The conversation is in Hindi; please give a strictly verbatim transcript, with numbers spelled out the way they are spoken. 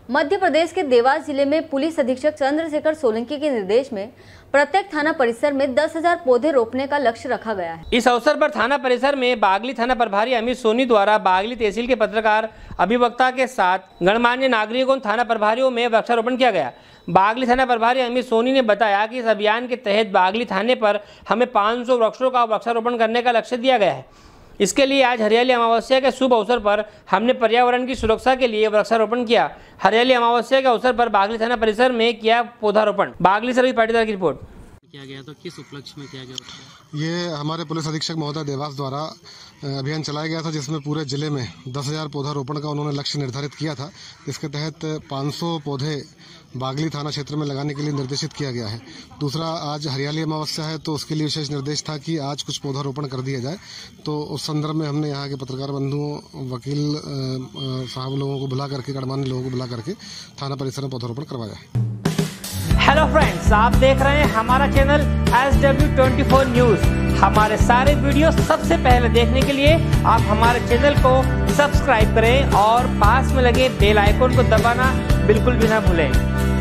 मध्य प्रदेश के देवास जिले में पुलिस अधीक्षक चंद्रशेखर सोलंकी के निर्देश में प्रत्येक थाना परिसर में दस हजार पौधे रोपने का लक्ष्य रखा गया है। इस अवसर पर थाना परिसर में बागली थाना प्रभारी अमित सोनी द्वारा बागली तहसील के पत्रकार अभिवक्ता के साथ गणमान्य नागरिकों थाना प्रभारियों में वृक्षारोपण किया गया। बागली थाना प्रभारी अमित सोनी ने बताया कि इस अभियान के तहत बागली थाने पर हमें पाँच सौ वृक्षों का वृक्षारोपण करने का लक्ष्य दिया गया है। इसके लिए आज हरियाली अमावस्या के शुभ अवसर पर हमने पर्यावरण की सुरक्षा के लिए वृक्षारोपण किया। हरियाली अमावस्या के अवसर पर बागली थाना परिसर में किया पौधारोपण। बागली से रवि पाटीदार की रिपोर्ट। किया गया तो किस उपलक्ष्य में किया गया? ये हमारे पुलिस अधीक्षक महोदय देवास द्वारा अभियान चलाया गया था, जिसमें पूरे जिले में दस हजार पौधारोपण का उन्होंने लक्ष्य निर्धारित किया था। इसके तहत पाँच सौ पौधे बागली थाना क्षेत्र में लगाने के लिए निर्देशित किया गया है। दूसरा, आज हरियाली अमावस्या है तो उसके लिए विशेष निर्देश था कि आज कुछ पौधारोपण कर दिया जाए। तो उस संदर्भ में हमने यहाँ के पत्रकार बंधुओं, वकील साहब लोगों को बुला करके, गणमान्य लोगों को बुला करके थाना परिसर में पौधारोपण करवाया। हेलो फ्रेंड्स, आप देख रहे हैं हमारा channel S W twenty four news. हमारे सारे वीडियो सबसे पहले देखने के लिए आप हमारे चैनल को सब्सक्राइब करें और पास में लगे बेल आइकन को दबाना बिल्कुल भी ना भूलें।